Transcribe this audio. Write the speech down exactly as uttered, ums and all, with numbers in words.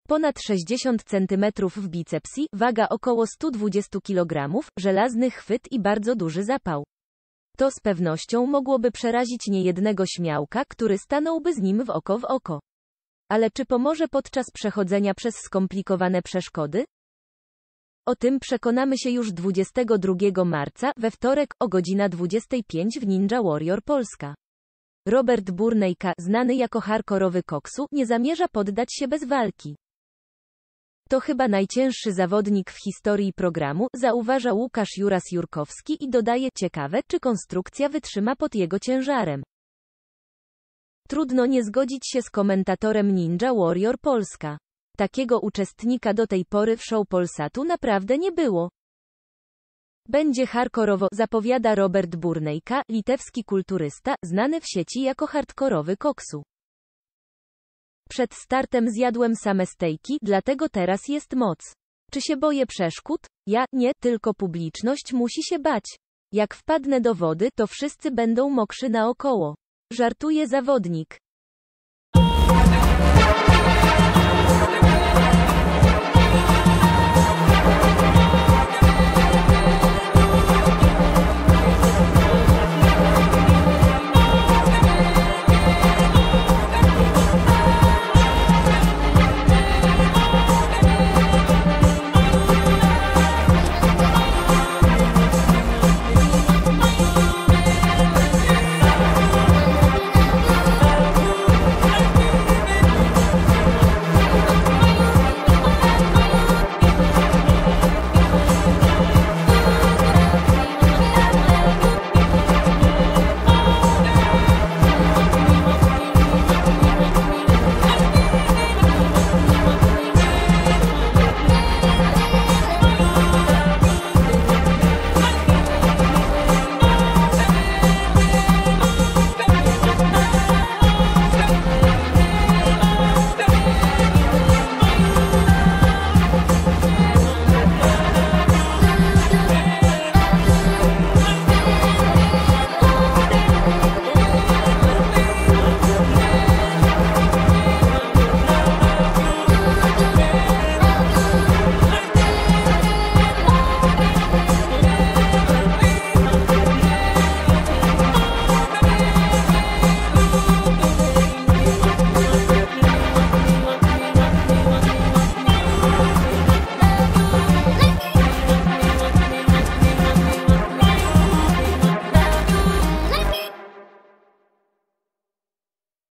Ponad sześćdziesiąt centymetrów w bicepsji, waga około sto dwadzieścia kilogramów, żelazny chwyt i bardzo duży zapał. To z pewnością mogłoby przerazić niejednego śmiałka, który stanąłby z nim w oko w oko. Ale czy pomoże podczas przechodzenia przez skomplikowane przeszkody? O tym przekonamy się już dwudziestego drugiego marca, we wtorek, o godzina dwudziesta pięć w Ninja Warrior Polska. Robert Burnejka, znany jako hardkorowy koksu, nie zamierza poddać się bez walki. To chyba najcięższy zawodnik w historii programu, zauważa Łukasz Juras-Jurkowski i dodaje, ciekawe, czy konstrukcja wytrzyma pod jego ciężarem. Trudno nie zgodzić się z komentatorem Ninja Warrior Polska. Takiego uczestnika do tej pory w show Polsatu naprawdę nie było. Będzie hardkorowo, zapowiada Robert Burnejka, litewski kulturysta, znany w sieci jako hardkorowy koksu. Przed startem zjadłem same stejki, dlatego teraz jest moc. Czy się boję przeszkód? Ja, nie, tylko publiczność musi się bać. Jak wpadnę do wody, to wszyscy będą mokrzy naokoło. Żartuje zawodnik.